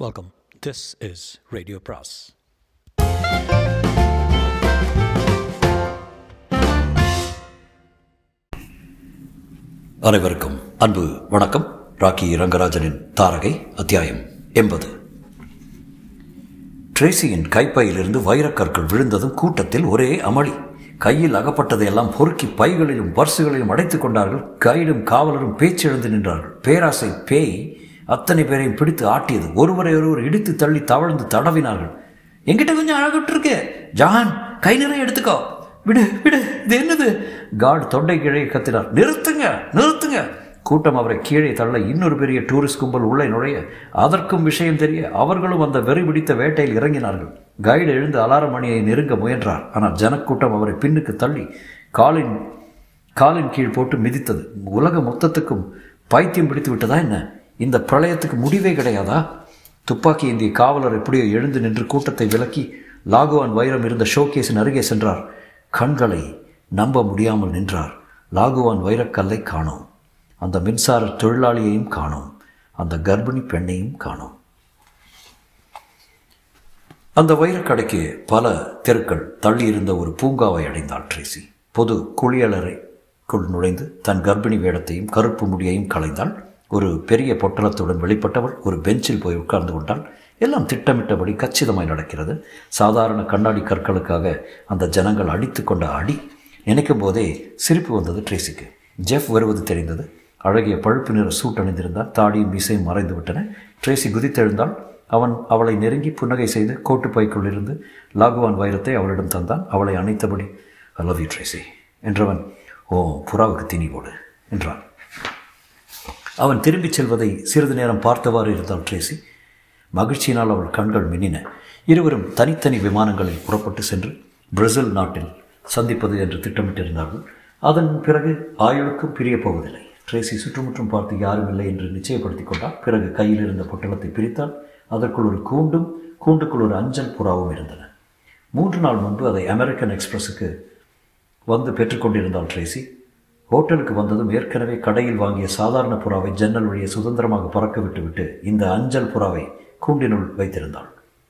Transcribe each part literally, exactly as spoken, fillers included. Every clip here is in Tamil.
Welcome. This is Radio Pras. அனைவருக்கும் அன்பு வணக்கம். ராக்கி ரங்கராஜனின் தாரகை அத்தியாயம் எண்பது. ட்ரேசியின் கைப்பையிலிருந்து வைரக்கற்கள் விழுந்ததும் கூட்டத்தில் ஒரே அமளி. கையில் அகப்பட்டதையெல்லாம் பொறுக்கி பைகளிலும் பர்சுகளிலும் அடைத்துக் கொண்டார்கள். கைடும் காவலரும் பேச்செழுந்து நின்றார்கள். பேராசை பேய் அத்தனை பேரையும் பிடித்து ஆட்டியது. ஒருவரை ஒருவர் இடித்து தள்ளி தவழ்ந்து தடவினார்கள். என்கிட்ட கொஞ்சம் அழகிட்டு இருக்கு ஜான், கை நிறைய எடுத்துக்கோ, விடு விடு, இது என்னது? கார்டு தொண்டை கீழே கத்தினார். நிறுத்துங்க நிறுத்துங்க. கூட்டம் அவரை கீழே தள்ள இன்னொரு பெரிய டூரிஸ்ட் கும்பல் உள்ளே நுழைய அதற்கும் விஷயம் தெரிய அவர்களும் அந்த வெறி பிடித்த வேட்டையில் இறங்கினார்கள். கைடு எழுந்து அலாரம் மணியை நெருங்க முயன்றார். ஆனால் ஜனக்கூட்டம் அவரை பின்னுக்கு தள்ளி காலின் காலின் கீழ் போட்டு மிதித்தது. உலக மொத்தத்துக்கும் பைத்தியம் பிடித்து விட்டதா என்ன? இந்த பிரளயத்துக்கு முடிவே கிடையாதா? துப்பாக்கி ஏந்திய காவலர் எப்படியோ எழுந்து நின்று கூட்டத்தை விலக்கி லாகுவான் வைரம் இருந்த ஷோகேஸின் அருகே சென்றார். கண்களை நம்ப முடியாமல் நின்றார். லாகுவான் வைரக்கல்லை காணோம். அந்த மின்சார தொழிலாளியையும் காணோம். அந்த கர்ப்பிணி பெண்ணையும் காணோம். அந்த வைரக்கடைக்கு பல தெருக்கள் தள்ளி இருந்த ஒரு பூங்காவை அடைந்தாள் ட்ரேசி. பொது குளியலறைக்குள் நுழைந்து தன் கர்ப்பிணி வேடத்தையும் கருப்பு முடியையும் களைந்தாள். ஒரு பெரிய பொட்டலத்துடன் வெளிப்பட்டவள் ஒரு பெஞ்சில் போய் உட்கார்ந்து கொண்டாள். எல்லாம் திட்டமிட்டபடி கச்சிதமாய் நடக்கிறது. சாதாரண கண்ணாடி கற்களுக்காக அந்த ஜனங்கள் அடித்து கொண்ட அடி நினைக்கும் போதே சிரிப்பு வந்தது ட்ரேசிக்கு. ஜெஃப் வருவது தெரிந்தது. அழகிய பழுப்பு நிற சூட் அணிந்திருந்தார். தாடியும் மீசையும் மறைந்து விட்டன. ட்ரேசி குதித்தெழுந்தாள். அவன் அவளை நெருங்கி புன்னகை செய்து கோட்டுப்பைக்குள் இருந்து லாகுவான் வைரத்தை அவளிடம் தந்தான். அவளை அணைத்தபடி ஐ லவ் யூ ட்ரேசி என்றவன், ஓ புறாவுக்கு தீனி போடு என்றான். அவன் திரும்பிச் செல்வதை சிறிது நேரம் பார்த்தவாறு இருந்தாள் ட்ரேசி. மகிழ்ச்சியினால் அவள் கண்கள் மின்னின. இருவரும் தனித்தனி விமானங்களில் புறப்பட்டு சென்று பிரேசில் நாட்டில் சந்திப்பது என்று திட்டமிட்டிருந்தார்கள். அதன் பிறகு ஆயுளுக்கும் பிரியப் போவதில்லை. ட்ரேசி சுற்றுமுற்றும் பார்த்து யாரும் இல்லை என்று நிச்சயப்படுத்தி கொண்டாள். பிறகு கையில் இருந்த பொட்டலத்தை பிரித்தாள். அதற்குள் ஒரு கூண்டும் கூண்டுக்குள் ஒரு அஞ்சல் புறாவும் இருந்தன. மூன்று நாள் முன்பு அதை அமெரிக்கன் எக்ஸ்பிரஸுக்கு வந்து பெற்றுக்கொண்டிருந்தாள் ட்ரேசி. ஹோட்டலுக்கு வந்ததும் ஏற்கனவே கடையில் வாங்கிய சாதாரண புறாவை ஜன்னல் வழியை சுதந்திரமாக பறக்க விட்டுவிட்டு இந்த அஞ்சல் புறாவை கூண்டினுள் வைத்திருந்தாள்.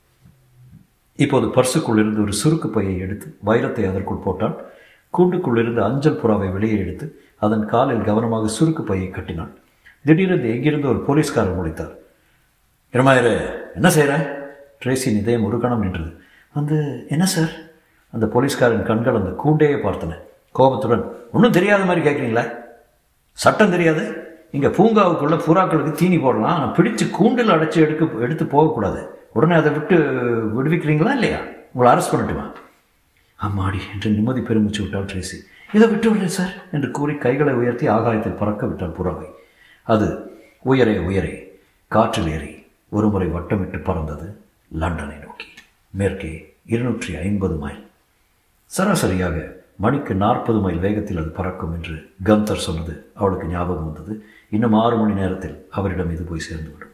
இப்போது பர்சுக்குள் இருந்து ஒரு சுருக்கு பையை எடுத்து வைரத்தை அதற்குள் போட்டாள். கூண்டுக்குள் இருந்து அஞ்சல் புறாவை வெளியே எடுத்து அதன் காலில் கவனமாக சுருக்கு பையை கட்டினாள். திடீரென்று எங்கிருந்து ஒரு போலீஸ்காரர் முடித்தார். இருமாயிரு, என்ன செய்கிற? ட்ரேசியின் இதயம் ஒரு கணம் நின்றது. வந்து என்ன சார்? அந்த போலீஸ்காரின் கண்கள் அந்த கூண்டையே பார்த்தன. கோபத்துடன், ஒன்றும் தெரியாத மாதிரி கேட்குறீங்களா? சட்டம் தெரியாது? இங்கே பூங்காவுக்குள்ளே புறாக்களுக்கு தீனி போடலாம், ஆனால் பிடிச்சு கூண்டில் அடைச்சி எடுக்க எடுத்து போகக்கூடாது. உடனே அதை விட்டு விடுவிக்கிறீங்களா இல்லையா? உங்களை அரெஸ்ட் பண்ணட்டுமா? அம்மாடி என்று நிம்மதி பெருமிச்சு விட்டாள் ட்ரேசி. இதை விட்டு விடுறேன் சார் என்று கூறி கைகளை உயர்த்தி ஆகாயத்தில் பறக்க விட்டாள் புறாவை. அது உயரே உயரே காற்றில் ஏறி ஒரு முறை வட்டமிட்டு பறந்தது லண்டனை நோக்கி. மேற்கே இருநூற்றி ஐம்பது மைல், சராசரியாக மணிக்கு நாற்பது மைல் வேகத்தில் அது பறக்கும் என்று கந்தர் சொன்னது அவளுக்கு ஞாபகம் வந்தது. இன்னும் ஆறு மணி நேரத்தில் அவரிடம் இது போய் சேர்ந்துவிடும்.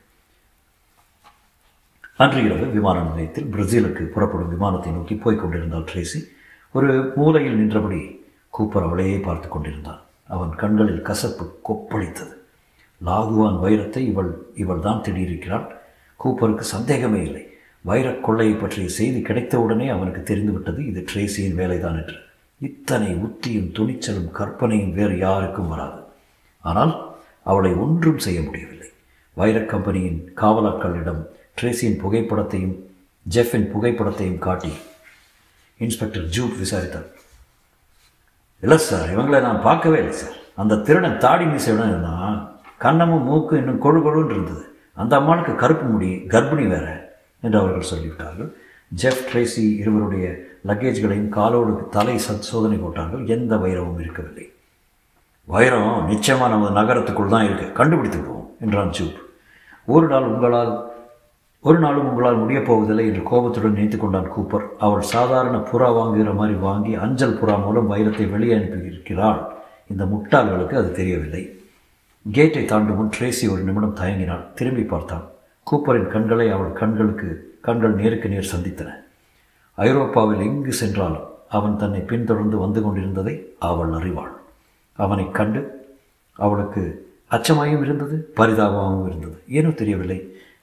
அன்று இரவு விமான நிலையத்தில் பிரேசிலுக்கு புறப்படும் விமானத்தை நோக்கி போய்க் கொண்டிருந்தாள் ட்ரேசி. ஒரு மூலையில் நின்றபடி கூப்பர் அவளையே பார்த்து கொண்டிருந்தான். அவன் கண்களில் கசப்பு கொப்பளித்தது. லாகுவான் வைரத்தை இவள் இவள் தான் தேடியிருக்கிறாள். கூப்பருக்கு சந்தேகமே இல்லை. வைரக் கொள்ளையை பற்றிய செய்தி கிடைத்தவுடனே அவனுக்கு தெரிந்துவிட்டது இது ட்ரேசியின் வேலைதான் என்று. இத்தனை உத்தியும் துணிச்சலும் கற்பனையும் வேறு யாருக்கும் வராது. ஆனால் அவளை ஒன்றும் செய்ய முடியவில்லை. வைரக் கம்பெனியின் காவலாட்களிடம் ட்ரேசியின் புகைப்படத்தையும் ஜெஃபின் புகைப்படத்தையும் காட்டி இன்ஸ்பெக்டர் ஜூப் விசாரித்தார். இல்லை சார், இவங்களை நான் பார்க்கவே இல்லை சார். அந்த திருடன் தாடி மீசையுடன் இருந்தான். கண்ணமும் மூக்கு இன்னும் கொழு கொழுன்னு இருந்தது. அந்த அம்மாளுக்கு கருப்பு முடி, கர்ப்பிணி வேற என்று அவர்கள் சொல்லிவிட்டார்கள். ஜெஃப் ட்ரேசி இருவருடைய லக்கேஜ்களையும் காலோடு தலை சோதனை போட்டார்கள். எந்த வைரமும் இருக்கவில்லை. வைரம் நிச்சயமாக நமது நகரத்துக்குள் தான் இருக்கு, கண்டுபிடித்துக்குவோம் என்றான் ஜூப். ஒரு நாள் உங்களால் ஒரு நாளும் உங்களால் முடியப் போவதில்லை என்று கோபத்துடன் நினைத்து கொண்டான் கூப்பர். அவள் சாதாரண புறா வாங்குகிற மாதிரி வாங்கி அஞ்சல் புறா மூலம் வைரத்தை வெளியே அனுப்பியிருக்கிறாள். இந்த முட்டாள்களுக்கு அது தெரியவில்லை. கேட்டை தாண்டும் முன் ட்ரேசி ஒரு நிமிடம் தயங்கினாள். திரும்பி பார்த்தான். கூப்பரின் கண்களை அவள் கண்களுக்கு கண்கள் நேருக்கு நேர் சந்தித்தன. ஐரோப்பாவில் எங்கு சென்றாலும் அவன் தன்னை பின்தொடர்ந்து வந்து கொண்டிருந்ததை அவள் அறிவாள். அவனை கண்டு அவளுக்கு அச்சமாயும் இருந்தது, பரிதாபமாகவும் இருந்தது. ஏனோ தெரியவில்லை.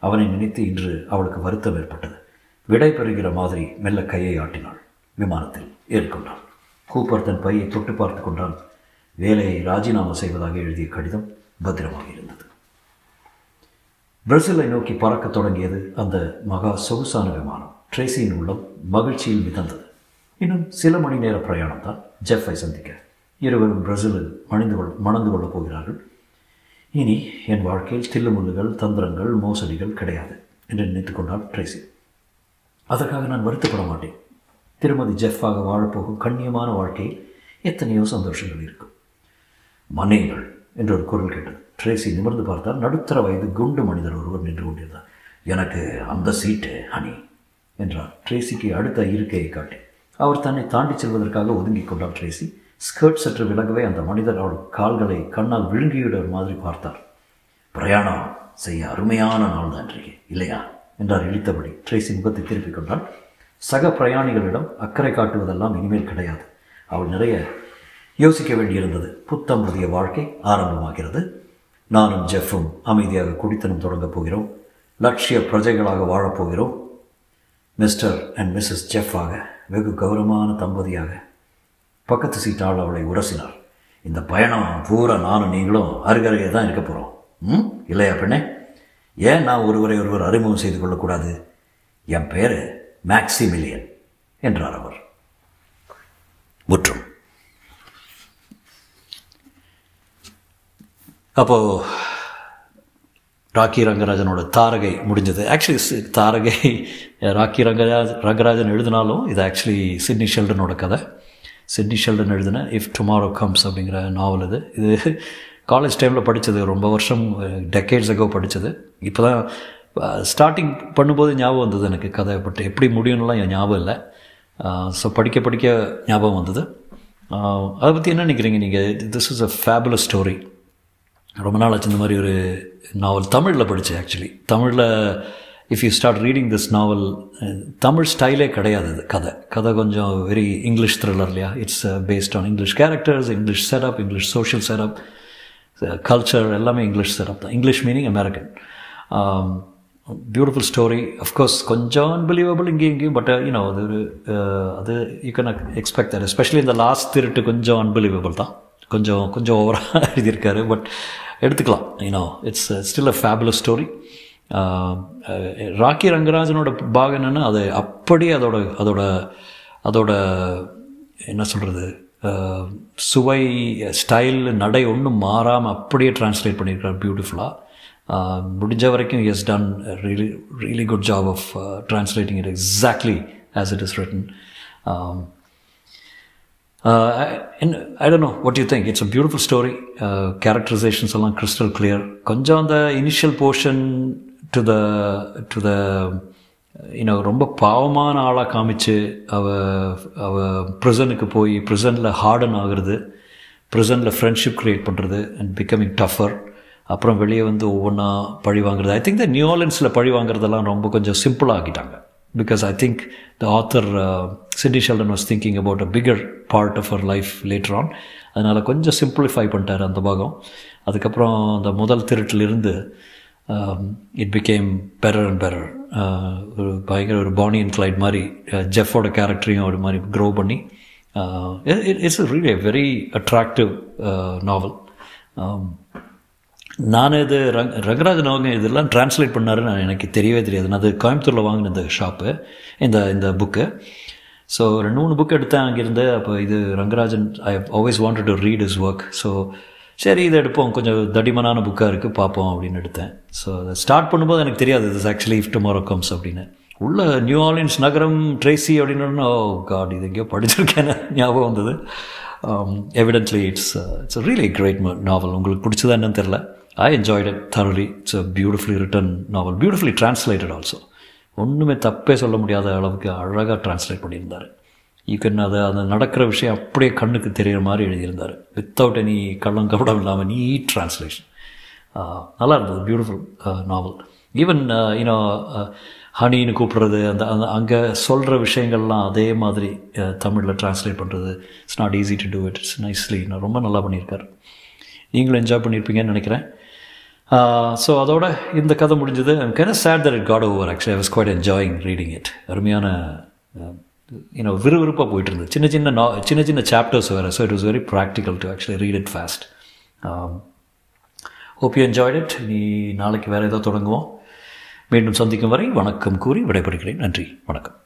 அவனை நினைத்து இன்று அவளுக்கு வருத்தம் ஏற்பட்டது. விடை பெறுகிற மாதிரி மெல்ல கையை ஆட்டினாள். விமானத்தில் ஏறிக்கொண்டாள். கூப்பர் தன் பையை தொட்டு பார்த்து கொண்டான். வேலையை ராஜினாமா செய்வதாக எழுதிய கடிதம் பத்திரமாக இருந்தது. பிரேசிலை நோக்கி பறக்க தொடங்கியது அந்த மகா சொகுசான விமானம். ட்ரேசியின் உள்ளம் மகிழ்ச்சியில் மிதந்தது. இன்னும் சில மணி நேர பிரயாணம் தான் ஜெஃப்பை சந்திக்க. இருவரும் பிரேசிலில் மணிந்து கொள் மணந்து கொள்ளப் போகிறார்கள். இனி என் வாழ்க்கையில் தில்லுமுள்ளுகள், தந்திரங்கள், மோசடிகள் கிடையாது என்று நினைத்து கொண்டாள் ட்ரேசி. அதற்காக நான் வருத்தப்பட மாட்டேன். திருமதி ஜெஃப்பாக வாழப்போகும் கண்ணியமான வாழ்க்கையில் எத்தனையோ சந்தோஷங்கள் இருக்கும். மன்னியுங்கள் என்று ஒரு குரல் கேட்டது. ட்ரேசி நிமிர்ந்து பார்த்தால் நடுத்தர வயது குண்டு மனிதர் ஒருவர் நின்று கொண்டிருந்தார். எனக்கு அந்த சீட்டு ஹனி என்றார் ட்ரேசிக்கு அடுத்த இருக்கையை காட்டி. அவர் தன்னை தாண்டி செல்வதற்காக ஒதுங்கிக் கொண்டார். ட்ரேசி ஸ்கர்ட் சற்று விலகவே அந்த மனிதர் அவள் கால்களை கண்ணால் விழுங்கிவிட மாதிரி பார்த்தார். பிரயாணம் செய்ய அருமையான நாள் தான் இன்றைக்கு இல்லையா என்றார் இழித்தபடி. ட்ரேசி முகத்தை திருப்பிக் கொண்டால் சக பிரயாணிகளிடம் அக்கறை காட்டுவதெல்லாம் இனிமேல் கிடையாது. அவள் நிறைய யோசிக்க வேண்டியிருந்தது. புத்தம் புதிய வாழ்க்கை ஆரம்பமாகிறது. நானும் ஜெஃப்பும் அமைதியாக குடித்தனம் தொடங்கப் போகிறோம். லட்சிய பிரஜைகளாக வாழப்போகிறோம். மிஸ்டர் அண்ட் மிஸ்ஸஸ் ஜெஃப்பாக வெகு கௌரவமான தம்பதியாக. பக்கத்து சீட்டால் அவளை உரசினார். இந்த பயணம் பூரா நானும் நீங்களும் அருகருகே தான் இருக்க போகிறோம். ம் இல்லையா பெண்ணே? ஏன் நான் ஒருவரை ஒருவர் அறிமுகம் செய்து கொள்ளக்கூடாது? என் பேர் மேக்சிமிலியன் என்றார் அவர். முற்றும். அப்போது ராக்கி ரங்கராஜனோட தாரகை முடிஞ்சது. ஆக்சுவலி தாரகை ராக்கி ரங்கராஜ் ரங்கராஜன் எழுதினாலும் இது ஆக்சுவலி சிட்னி ஷெல்டனோட கதை. சிட்னி ஷெல்டன் எழுதின இஃப் டுமாரோ கம்ஸ் அப்படிங்கிற நாவல் இது. இது காலேஜ் டைமில் படித்தது, ரொம்ப வருஷம் டெக்கேட்ஸ் அகோ படித்தது. இப்போ தான் ஸ்டார்டிங் பண்ணும்போது ஞாபகம் வந்தது எனக்கு கதை. பட் எப்படி முடியும்லாம் என் ஞாபகம் இல்லை. ஸோ படிக்க படிக்க ஞாபகம் வந்தது. அதை பற்றி என்ன நினைக்கிறீங்க நீங்கள்? This is a fabulous story. ரொம்ப நாள் ஆச்சு இந்த மாதிரி ஒரு நாவல் தமிழில் படித்தேன். ஆக்சுவலி தமிழில் if you start reading this novel, Tamil ஸ்டைலே கிடையாது. இது கதை கதை கொஞ்சம் வெரி இங்கிலீஷ் த்ரில்லர் இல்லையா? It's based on English characters, English setup, English social setup, culture எல்லாமே இங்கிலீஷ் செட்டப் தான். English meaning American. Beautiful story. அஃப்கோர்ஸ் கொஞ்சம் அன்பிலீவபிள் இங்கேயும் இங்கேயும். பட் யூனோ அது ஒரு அது you can expect that. Especially இந்த லாஸ்ட் திருட்டு கொஞ்சம் அன்பிலீவபிள் தான். கொஞ்சம் கொஞ்சம் ஓவராக எழுதியிருக்காரு. பட் எடுத்துக்கலாம். You know it's still a fabulous story. Raki ரங்கராஜனோட பாகம் என்னென்னா அது அப்படியே அதோட அதோட அதோட என்ன சொல்கிறது, சுவை, ஸ்டைல், நடை ஒன்றும் மாறாமல் அப்படியே ட்ரான்ஸ்லேட் பண்ணியிருக்கார் பியூட்டிஃபுல்லாக. முடிஞ்ச வரைக்கும் is done really really good job of translating it exactly as it is written. Uh, and I don't know what you think. It's a beautiful story. Uh, characterizations are crystal clear. Konja on the initial portion to the to the you know ரொம்ப பாவமான ஆளாக காமிச்சு அவ அவ ப்ரிசனுக்கு போய் ப்ரிசனில் ஹார்டன் ஆகுறது, ப்ரிசனில் ஃப்ரெண்ட்ஷிப் க்ரியேட் பண்ணுறது அண்ட் பிகமிங் டஃபர். அப்புறம் வெளியே வந்து ஒவ்வொன்றா பழி வாங்குறது. ஐ திங்க் த நியூ ஆர்லின்ஸில் பழி வாங்குறதெல்லாம் ரொம்ப கொஞ்சம் சிம்பிளாக ஆக்கிட்டாங்க. Because I think the author uh, Sidney Sheldon was thinking about a bigger part of her life later on. அதனால் கொஞ்சம் சிம்பிளிஃபை பண்ணிட்டார் அந்த பாகம். அதுக்கப்புறம் அந்த முதல் திருட்டிலிருந்து it became better and better. ஒரு பயங்கர ஒரு பானி அண்ட் கிளைட் மாதிரி ஜெஃபோட கேரக்டரையும் ஒரு மாதிரி க்ரோ பண்ணி it's really a very attractive uh, novel. um, நான் இது ரங் ரங்கராஜன் அவங்க இதெல்லாம் ட்ரான்ஸ்லேட் பண்ணாருன்னு எனக்கு தெரியவே தெரியாது. நான் அது கோயம்புத்தூரில் வாங்கின இந்த ஷாப்பு இந்த இந்த புக்கு. ஸோ ரெண்டு மூணு புக் எடுத்தேன் அங்கேருந்து. அப்போ இது Rangarajan I always wanted to read is work. So சரி இதை எடுப்போம், கொஞ்சம் தடிமனான புக்காக இருக்குது பார்ப்போம் அப்படின்னு எடுத்தேன். ஸோ அதை ஸ்டார்ட் பண்ணும்போது எனக்கு தெரியாது இது ஆக்சுவலி இஃப் டுமாரோ கம்ஸ் அப்படின்னு. உள்ள நியூ ஆர்லின்ஸ் நகரம் ட்ரேசி அப்படின்னு ஓ காட் இது எங்கேயோ படிச்சிருக்கேன்னு ஞாபகம் வந்தது. Evidently it's it's a really great novel. உங்களுக்கு பிடிச்சதா என்னன்னு தெரில. I enjoyed it thoroughly. It's a beautifully written novel, beautifully translated also. ஒன்றுமே தப்பே சொல்ல முடியாத அளவுக்கு அழகாக ட்ரான்ஸ்லேட் பண்ணியிருந்தார். யூ கேன் அதை அந்த நடக்கிற விஷயம் அப்படியே கண்ணுக்கு தெரிகிற மாதிரி எழுதியிருந்தார். வித்தவுட் எனி கள்ளம் கபடம் இல்லாமல் நீட் ட்ரான்ஸ்லேஷன். நல்லா இருந்தது. Beautiful novel. ஈவன் யூனோ ஹனின்னு கூப்பிட்றது, அந்த அந்த அங்கே சொல்கிற விஷயங்கள்லாம் அதே மாதிரி தமிழில் ட்ரான்ஸ்லேட் பண்ணுறது it's not easy to do it. It's nicely ரொம்ப நல்லா பண்ணியிருக்கார். நீங்களும் என்ஜாய் பண்ணியிருப்பீங்கன்னு நினைக்கிறேன். ஸோ அதோட இந்த கதை முடிஞ்சது. I'm kind of sad that it got over. Actually I was quite enjoying reading it. அருமையான யூனோ விறுவிறுப்பாக போயிட்டு இருந்தது. சின்ன சின்ன நா சின்ன சின்ன சாப்டர்ஸ் வேறு. So it was very practical to actually read it fast. Hope you enjoyed it. நீ நாளைக்கு வேறு ஏதோ தொடங்குவோம். மீண்டும் சந்திக்கும் வரை வணக்கம் கூறி விடைபெறுகிறேன். நன்றி, வணக்கம்.